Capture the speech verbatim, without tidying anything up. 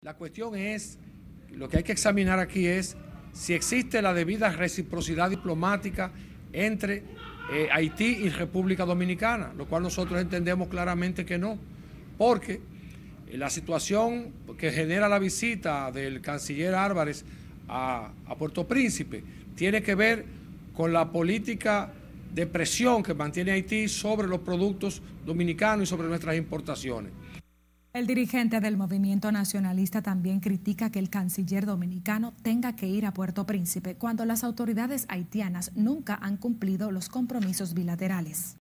La cuestión es, lo que hay que examinar aquí es si existe la debida reciprocidad diplomática entre eh, Haití y República Dominicana, lo cual nosotros entendemos claramente que no, porque la situación que genera la visita del canciller Álvarez a, a Puerto Príncipe tiene que ver con la política de presión que mantiene Haití sobre los productos dominicanos y sobre nuestras importaciones. El dirigente del movimiento nacionalista también critica que el canciller dominicano tenga que ir a Puerto Príncipe cuando las autoridades haitianas nunca han cumplido los compromisos bilaterales.